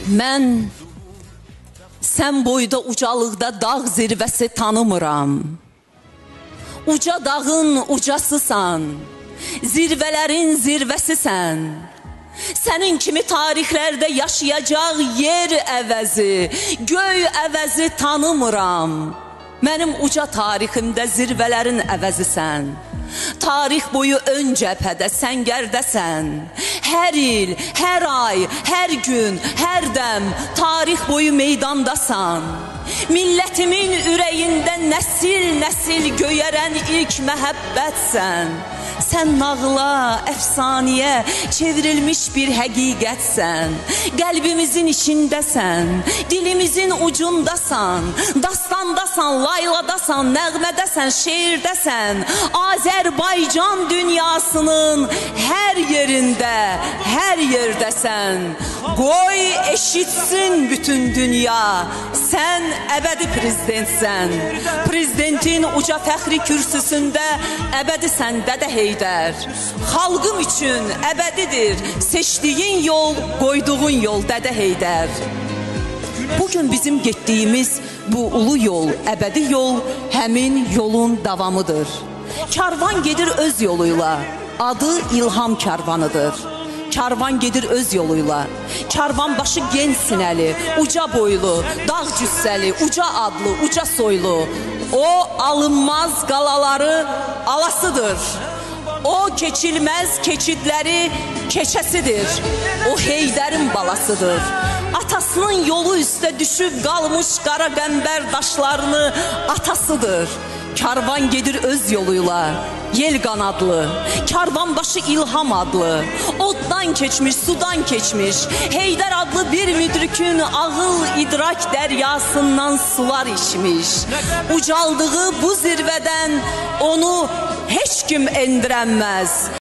Mən sən boyda ucalıqda dağ zirvəsi tanımıram. Uca dağın ucasısan, zirvələrin zirvəsisən. Sənin kimi tarixlərdə yaşayacaq yer əvəzi, göy əvəzi tanımıram. Mənim uca tariximdə zirvələrin əvəzisən. Tarix boyu ön cəbhədə səngərdəsən. Hər il, hər ay, hər gün, hər dəm tarix boyu meydandasan. Millətimin ürəyində nəsil-nəsil göyərən ilk məhəbbətsən. Sən nağıla, əfsanəyə çevrilmiş bir həqiqətsən. Qəlbimizin içindəsən, dilimizin ucundasan. Dastandasan, layladasan, nəğmədəsən, şeirdəsən. Azərbaycan dünyasının hər yerində, hər yerdəsən. Qoy eşitsin bütün dünya, sən əbədi prezidentsən. Prezidentin uca fəxri kürsüsündə əbədisən Dədə Heydər. Xalqım üçün əbədidir seçdiyin yol, qoyduğun yol Dədə Heydər. Bugün bizim getdiyimiz bu ulu yol, əbədi yol həmin yolun davamıdır. Karvan gedir öz yoluyla, adı İlham Karvanıdır. Karvan gedir öz yoluyla, karvan başı gen sinəli, uca boylu, dağ cüssəli, uca adlı, uca soylu. O alınmaz qalaları alasıdır. O keçilməz keçidləri keçəsidir. O Heydərin balasıdır. Atasının yolu üstə düşüb qalmış qara qəmbər daşlarını atasıdır. Karvan gedir öz yoluyla, yel qanadlı, karvan başı İlham adlı. Oddan keçmiş, sudan keçmiş, Heydər adlı bir müdrikün ağıl idrak dəryasından sular içmiş. Ucaldığı bu zirvədən onu heç kim endirənməz.